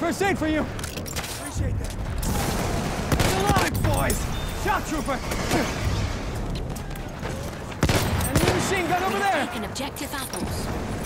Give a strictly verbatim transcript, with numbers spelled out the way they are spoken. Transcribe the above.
first aid for you. Appreciate that. Reloading, boys. Shock trooper. Enemy machine gun over there. Taking objective apples.